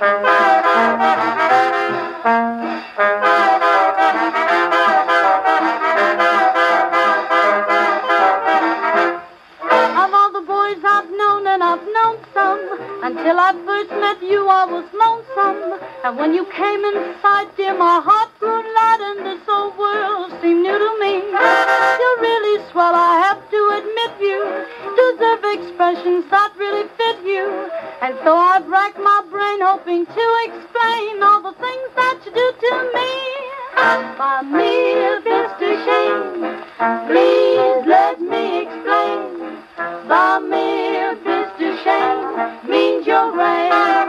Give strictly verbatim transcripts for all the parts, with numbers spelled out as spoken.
Until I first met you, I was lonesome. And when you came in sight, dear, my heart grew light, and this old world seemed new to me. You're really swell, I have to admit you deserve expressions that really fit you. And so I've racked my brain hoping to explain all the things that you do to me. My dear Mister Shane, please let me explain. My dear Mister Shane means you're great.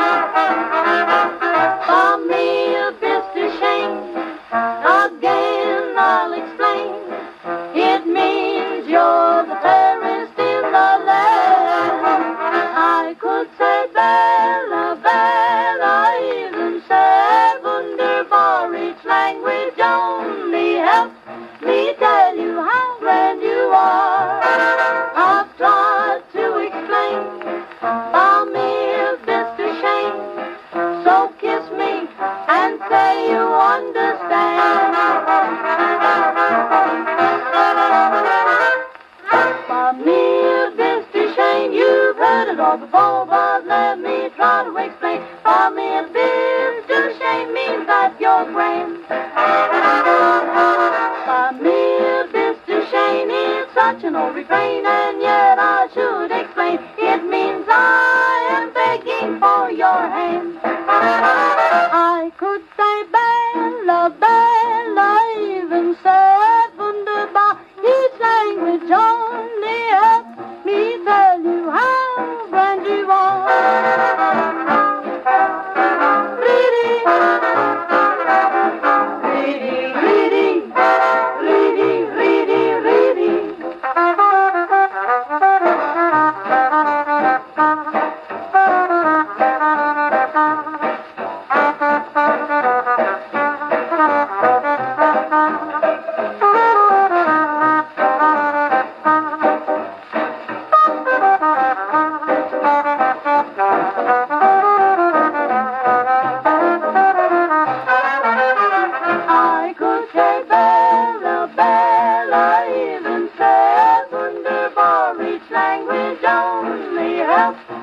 My dear Mister Shane, again I'll explain. It means you're the fairest in the land. I could say Bella, Bella, even say wunderbar. Each language only helps me tell you how grand you are. I've tried to explain, my dear Mister Shane, so kiss me and say you understand. My dear Mister Shane, you've heard it all before, but let me try to explain. My dear Mister Shane means that you're grand. My dear Mister Shane is such an old refrain, and yet I should explain. It means I am begging for your hand. I could say Bella, Bella, even say wunderbar. Each language only helps me tell you how grand you are. Reedy, reedy, reedy, reedy, reedy, reedy. I could say Bella, Bella, even say wunderbar. Each language only helps